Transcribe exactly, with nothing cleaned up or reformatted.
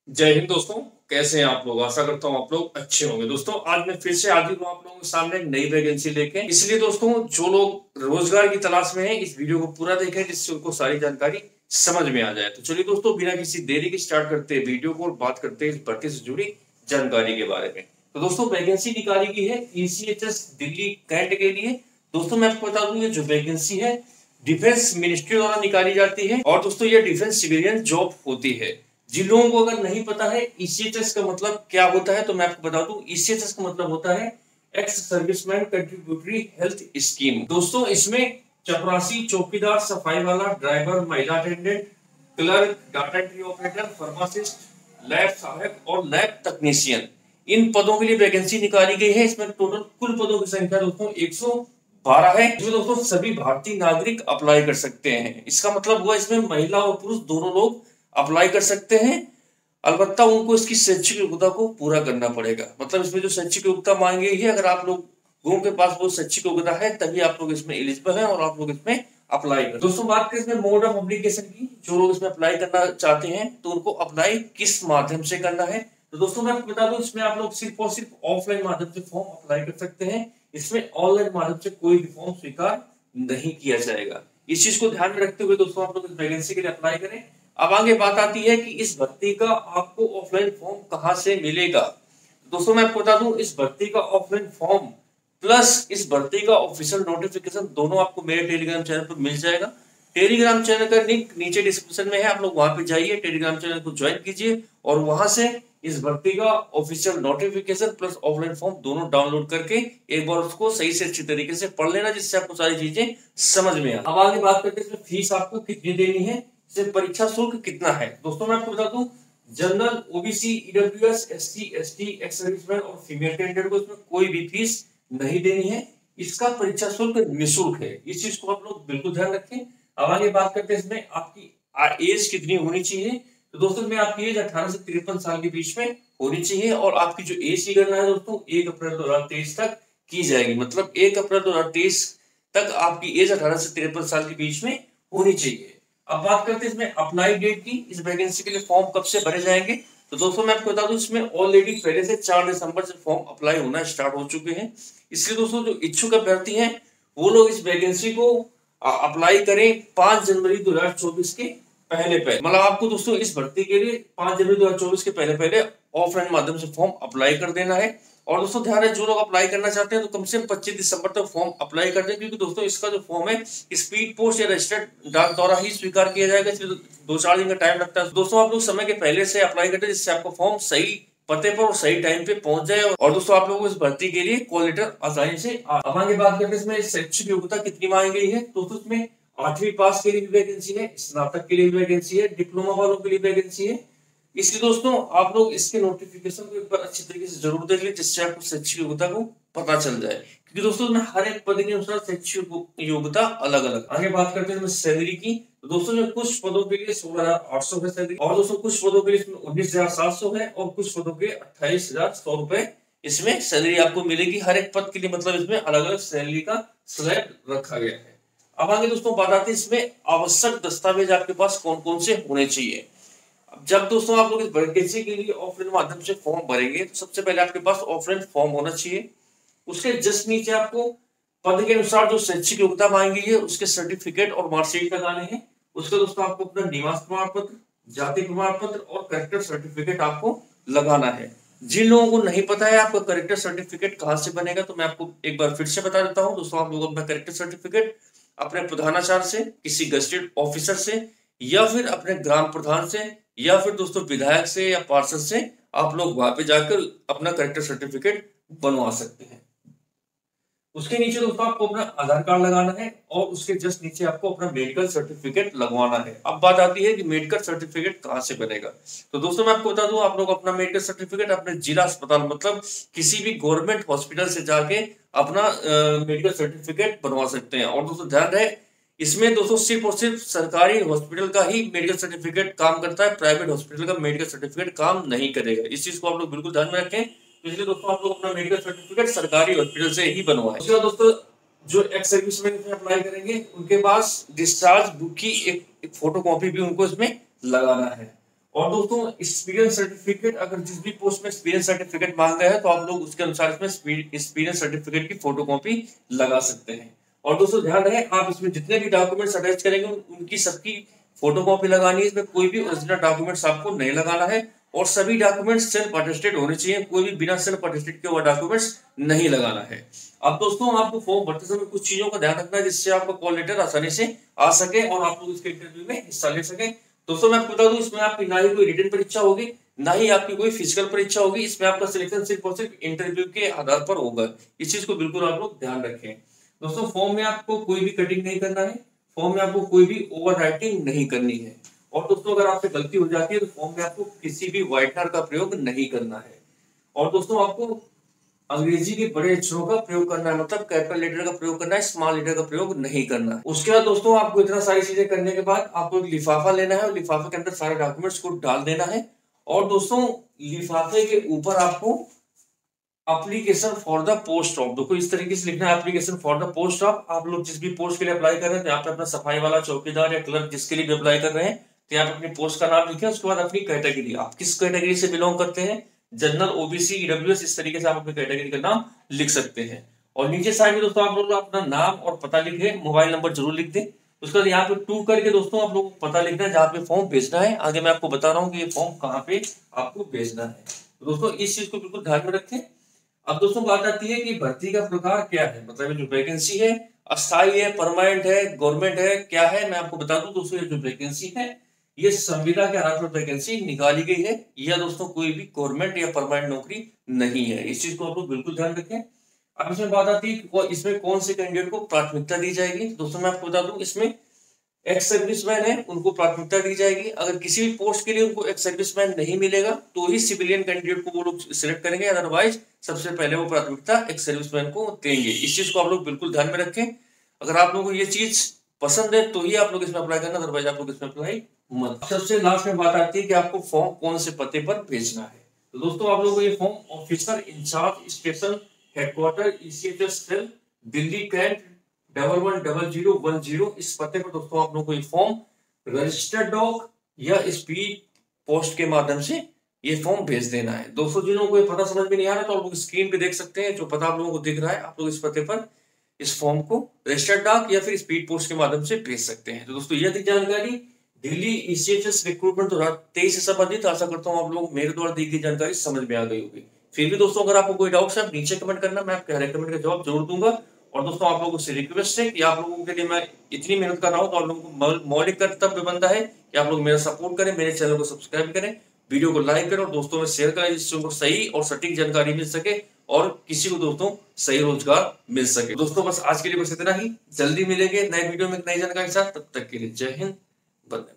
जय हिंद दोस्तों। कैसे हैं आप लोग? आशा करता हूँ आप लोग अच्छे होंगे। दोस्तों आज मैं फिर से हाजिर हूँ आप लोगों के सामने नई वैकेंसी लेके। इसलिए दोस्तों जो लोग रोजगार की तलाश में हैं इस वीडियो को पूरा देखें जिससे उनको सारी जानकारी समझ में आ जाए। तो चलिए दोस्तों बिना किसी देरी के स्टार्ट करते हैं वीडियो को और बात करते हैं इस भर्ती से जुड़ी जानकारी के बारे में। तो दोस्तों वैकेंसी निकाली गई है E C H S Delhi cantt के लिए। दोस्तों मैं आपको बता दूं ये जो वैकेंसी है डिफेंस मिनिस्ट्री द्वारा निकाली जाती है और दोस्तों ये डिफेंस सिविलियन जॉब होती है। जिन लोगों को अगर नहीं पता है ई सी एच एस का मतलब क्या होता है तो मैं आपको बता दूं ई सी एच एस का मतलब होता है ex serviceman contributory health scheme. दोस्तों इसमें चपरासी, चौकीदार, सफाई वाला, ड्राइवर, महिला attendant, clerk, data entry operator, pharmacist, lab सहायक और लैब तकनीशियन इन पदों के लिए वैकेंसी निकाली गई है। इसमें टोटल कुल पदों की संख्या दोस्तों एक सौ बारह है जो दोस्तों सभी भारतीय नागरिक अप्लाई कर सकते हैं। इसका मतलब हुआ इसमें महिला और पुरुष दोनों लोग अप्लाई कर सकते हैं। अलबत्ता उनको इसकी शैक्षिक योग्यता को पूरा करना पड़ेगा। मतलब इसमें जो शैक्षिक योग्यता मांगी गई है अगर आप लोगों के पास वो शैक्षिक योग्यता है तभी आप लोग इसमें एलिजिबल हैं और आप लोग इसमें अप्लाई कर। दोस्तों बात करें इसमें मोड ऑफ एप्लीकेशन की, जो लोग इसमें अप्लाई करना चाहते हैं तो उनको अप्लाई किस माध्यम से करना है। तो दोस्तों मैं आपको बता दूं इसमें आप लोग सिर्फ और सिर्फ ऑफलाइन माध्यम से फॉर्म अप्लाई कर सकते हैं। इसमें ऑनलाइन माध्यम से कोई भी फॉर्म स्वीकार नहीं किया जाएगा। इस चीज को ध्यान में रखते हुए दोस्तों आप लोग इस वैकेंसी के लिए अप्लाई करें। अब आगे बात आती है कि इस भर्ती का आपको ऑफलाइन फॉर्म कहां से मिलेगा। दोस्तों मैं आपको बता दूं इस भर्ती का ऑफलाइन फॉर्म प्लस इस भर्ती का ऑफिशियल नोटिफिकेशन दोनों आपको मेरे टेलीग्राम चैनल पर मिल जाएगा। टेलीग्राम चैनल का लिंक नीचे डिस्क्रिप्शन में है, आप लोग वहां पे जाइए, टेलीग्राम चैनल को ज्वाइन कीजिए और वहां से इस भर्ती का official notification plus offline form दोनों डाउनलोड करके एक बार उसको सही से अच्छी तरीके से पढ़ लेना जिससे आपको सारी चीजें समझ में आए। अब आगे बात करते हैं इसमें फीस आपको कितनी देनी है, से परीक्षा शुल्क कितना है। दोस्तों मैं आपको बता दूं general, O B C, E W S, S C, S T, ex serviceman और फीमेल कैंडिडेट को इसमें कोई भी फीस नहीं देनी है। इसका परीक्षा शुल्क निःशुल्क है। इस चीज को आप लोग बिल्कुल ध्यान रखें। अब आगे बात करते हैं इसमें आपकी एज कितनी होनी चाहिए। तो दोस्तों में आपकी एज अठारह से तिरपन साल के बीच में होनी चाहिए और आपकी जो एज की गणना है दोस्तों एक अप्रैल दो हजार तेईस तक की जाएगी। मतलब एक अप्रैल दो हजार तेईस तक आपकी एज अठारह से तिरपन साल के बीच में होनी चाहिए। अब बात करते हैं इसमें अप्लाई डेट की। इस वैकेंसी के लिए फॉर्म कब से भरे जाएंगे। तो दोस्तों मैं आपको बता दूं इसमें ऑलरेडी पहले से चार दिसंबर से फॉर्म अप्लाई होना स्टार्ट हो चुके हैं। इसलिए दोस्तों जो इच्छुक अभ्यर्थी हैं वो लोग इस वैकेंसी को अप्लाई करें पांच जनवरी दो हजार चौबीस के पहले पहले। मतलब आपको दोस्तों इस भर्ती के लिए पांच जनवरी दो हजार चौबीस के पहले पहले ऑफलाइन माध्यम से फॉर्म अप्लाई कर देना है। और दोस्तों ध्यान है जो लोग अप्लाई करना चाहते हैं तो कम से कम पच्चीस दिसंबर तक फॉर्म अप्लाई कर दें, क्योंकि दोस्तों इसका जो फॉर्म है स्पीड पोस्ट या रजिस्टर्ड डाक द्वारा ही स्वीकार किया जाएगा। इसमें दो चार दिन का टाइम लगता है। दोस्तों आप लोग समय के पहले से अप्लाई करते हैं जिससे आपका फॉर्म सही पते पर और सही टाइम पे पहुंच जाए और दोस्तों आप लोगों को इस भर्ती के लिए कॉल लेटर आसानी से। अब आगे बात करते हैं इसमें शैक्षिक योग्यता कितनी मांगी गई है। दोस्तों इसमें आठवीं पास के लिए भी वैकेंसी है, स्नातक के लिए भी वैकेंसी है, डिप्लोमा वालों के लिए वैकेंसी है। इसलिए दोस्तों आप लोग इसके नोटिफिकेशन को एक बार अच्छी तरीके से जरूर देख लें जिससे आपको शैक्षिक योग्यता को पता चल जाए, क्योंकि दोस्तों में हर एक पद के अनुसार शैक्षिक योग्यता अलग अलग। आगे बात करते हैं सैलरी की। तो दोस्तों में कुछ पदों के लिए सोलह हजार आठ सौ है सैलरी और दोस्तों कुछ पदों के लिए इसमें उन्नीस हजार सात सौ है और कुछ पदों के अट्ठाईस हजार सौ रुपए इसमें सैलरी आपको मिलेगी। हर एक पद के लिए मतलब इसमें अलग अलग सैलरी का स्लैब रखा गया है। अब आगे दोस्तों बात आती है इसमें आवश्यक दस्तावेज आपके पास कौन कौन से होने चाहिए। जब दोस्तों आप लोग इस वैकेंसी के लिए ऑफलाइन माध्यम से फॉर्म भरेंगे तो सबसे पहले आपके पास ऑफलाइन फॉर्म होना चाहिए। उसके जस्ट नीचे आपको पद के अनुसार जो शैक्षिक योग्यता मांगी है उसके सर्टिफिकेट और मार्कशीट लगाने हैं। उसके दोस्तों आपको अपना निवास प्रमाण पत्र, जाति प्रमाण पत्र और करेक्टर सर्टिफिकेट आपको लगाना है। जिन लोगों को नहीं पता है आपका करेक्टर सर्टिफिकेट कहाँ से बनेगा तो मैं आपको एक बार फिर से बता देता हूँ। दोस्तों आप लोग अपना करेक्टर सर्टिफिकेट अपने प्रधानाचार्य से, किसी गजेटेड ऑफिसर से या फिर अपने ग्राम प्रधान से या फिर दोस्तों विधायक से या पार्षद से आप लोग वहां पे जाकर अपना करेक्टर सर्टिफिकेट बनवा सकते हैं। उसके नीचे दोस्तों आपको अपना आधार कार्ड लगाना है और उसके जस्ट नीचे आपको अपना मेडिकल सर्टिफिकेट लगवाना है। अब बात आती है कि मेडिकल सर्टिफिकेट कहाँ से बनेगा। तो दोस्तों मैं आपको बता दूं आप लोग अपना मेडिकल सर्टिफिकेट अपने जिला अस्पताल मतलब किसी भी गवर्नमेंट हॉस्पिटल से जाके अपना मेडिकल सर्टिफिकेट बनवा सकते हैं। और दोस्तों ध्यान रहे इसमें दोस्तों सिर्फ और सिर्फ सरकारी हॉस्पिटल का ही मेडिकल सर्टिफिकेट काम करता है, प्राइवेट हॉस्पिटल का मेडिकल सर्टिफिकेट काम नहीं करेगा। इस चीज को आप लोग बिल्कुल ध्यान में रखें। इसलिए दोस्तों आप लोग अपना मेडिकल सर्टिफिकेट सरकारी हॉस्पिटल से ही बनवाएं। उसके बाद दोस्तों जो एक्स सर्विसमैन में अप्लाई करेंगे उनके पास डिस्चार्ज बुक की एक, एक फोटो कॉपी भी उनको इसमें लगाना है। और दोस्तों एक्सपीरियंस सर्टिफिकेट, अगर जिस भी पोस्ट में एक्सपीरियंस सर्टिफिकेट मांगा है तो आप लोग उसके अनुसार इसमें एक्सपीरियंस सर्टिफिकेट की फोटोकॉपी लगा सकते हैं। और दोस्तों ध्यान रहे, आप इसमें जितने भी डॉक्यूमेंट्स अटैच करेंगे उनकी सबकी फोटोकॉपी लगानी है। इसमें कोई भी ओरिजिनल डॉक्यूमेंट्स आपको नहीं लगाना है और सभी डॉक्यूमेंट्स सेल्फ अटेस्टेड होने चाहिए। कोई भी बिना सेल्फ अटेस्टेड के हुआ डॉक्यूमेंट्स नहीं लगाना है। अब दोस्तों आपको फॉर्म भरते समय कुछ चीजों का ध्यान रखना है जिससे आपका कॉल लेटर आसानी से आ सके और आप लोग इसके इंटरव्यू में हिस्सा ले सके। दोस्तों मैं आपको बता दूं, इसमें आपकी ना ही कोई रिटन परीक्षा होगी ना ही आपकी कोई फिजिकल परीक्षा होगी। इसमें आपका सिलेक्शन सिर्फ और सिर्फ इंटरव्यू के आधार पर होगा। इस चीज को बिल्कुल आप लोग ध्यान रखें। दोस्तों फॉर्म में आपको कोई भी कटिंग नहीं करना है, फॉर्म में आपको कोई भी ओवर राइटिंग नहीं करनी है। और दोस्तों अगर आपसे गलती हो जाती है तो फॉर्म में आपको किसी भी व्हाइटनर का प्रयोग नहीं करना है। और दोस्तों आपको अंग्रेजी के बड़े अक्षरों का प्रयोग करना है, मतलब कैपिटल लेटर का प्रयोग करना है, स्मॉल लेटर का प्रयोग नहीं करना है। उसके बाद दोस्तों आपको इतना सारी चीजें करने के बाद आपको एक लिफाफा लेना है और लिफाफे के अंदर सारे डॉक्यूमेंट्स को डाल देना है। और दोस्तों लिफाफे के ऊपर आपको application for the post of, देखो इस तरीके से लिखना है, application for the post of. आप लोग जिस भी पोस्ट के लिए अप्लाई कर रहे हैं तो यहाँ पे अपना सफाई वाला, चौकीदार या क्लर्क जिसके लिए भी अप्लाई कर रहे हैं तो यहाँ पे अपनी पोस्ट का नाम लिखें। उसके बाद अपनी कैटेगरी, आप किस कैटेगरी से बिलोंग करते हैं, जनरल, ओबीसी, ईडब्ल्यूएस, इस तरीके से आप अपनी कैटेगरी का नाम लिख सकते हैं। और नीचे साइड में दोस्तों आप लोग अपना नाम और पता लिखे, मोबाइल नंबर जरूर लिख दें। उसके बाद यहाँ पे टू करके दोस्तों आप लोगों को पता लिखना है जहाँ पे फॉर्म भेजना है। आगे मैं आपको बता रहा हूँ कि ये फॉर्म कहाँ पे आपको भेजना है। तो दोस्तों इस चीज को बिल्कुल ध्यान में रखें। अब दोस्तों बात आती है कि भर्ती का प्रकार क्या है, मतलब जो वैकेंसी है अस्थायी है, परमानेंट है, गवर्नमेंट है, क्या है, मैं आपको बता दूं दोस्तों। ये जो वैकेंसी है ये संविदा के आधार पर वैकेंसी निकाली गई है। यह दोस्तों कोई भी गवर्नमेंट या परमानेंट नौकरी नहीं है। इस चीज को आप लोग बिल्कुल ध्यान रखें। अब इसमें बात आती है कि इसमें कौन से कैंडिडेट को प्राथमिकता दी जाएगी। दोस्तों मैं आपको बता दूं, इसमें एक्स सर्विसमैन है उनको प्राथमिकता दी जाएगी। अगर किसी भी पोस्ट के लिए उनको एक्स सर्विसमैन नहीं मिलेगा तो ही सिविलियन कैंडिडेट को वो लोग सिलेक्ट करेंगे, अदरवाइज सबसे पहले वो प्राथमिकता एक्स सर्विसमैन को देंगे। इस चीज को आप लोग बिल्कुल ध्यान में रखें। अगर आप लोगों को ये चीज पसंद है तो ही आप लोग इसमें अप्लाई करना, अदरवाइज आप लोग इसमें अप्लाई मत। सबसे लास्ट में बात आती है कि आपको फॉर्म कौन से पते पर भेजना है। तो दोस्तों आप लोगों को ये form officer in charge station headquarter ECHS cell Delhi cantt double one double zero one zero, इस पते पर दोस्तों आप लोगों को ये फॉर्म रजिस्टर्ड डॉक या स्पीड पोस्ट के माध्यम से ये फॉर्म भेज देना है। दोस्तों जिन को ये पता समझ में नहीं आ रहा तो आप लोग स्क्रीन पे देख सकते हैं, जो पता आप लोगों को दिख रहा है, आप लोग इस पते पर इस फॉर्म को रजिस्टर्ड डाक या फिर स्पीड पोस्ट के माध्यम से भेज सकते हैं। तो दोस्तों यह थी जानकारी दिल्ली ईसीएचएस रिक्रूटमेंट दो हजार तेईस से संबंधित। आशा करता हूँ आप लोग मेरे द्वारा दी गई जानकारी समझ में आ गई होगी। फिर भी दोस्तों अगर आपको कोई डाउट है आप नीचे कमेंट करना, मैं आपके हर एक कमेंट का जवाब जरूर दूंगा। और दोस्तों आप लोगों से रिक्वेस्ट है कि आप लोगों के लिए मैं इतनी मेहनत कर रहा हूँ तो आप लोगों को मौलिक कर्तव्य बनता है कि आप लोग मेरा सपोर्ट करें, मेरे चैनल को सब्सक्राइब करें, वीडियो को लाइक करें और दोस्तों में शेयर करें जिससे उनको सही और सटीक जानकारी मिल सके और किसी को दोस्तों सही रोजगार मिल सके। दोस्तों बस आज के लिए बस इतना ही। जल्दी मिलेंगे नए वीडियो में नई जानकारी के साथ, तब तक के लिए जय हिंद, वंदे।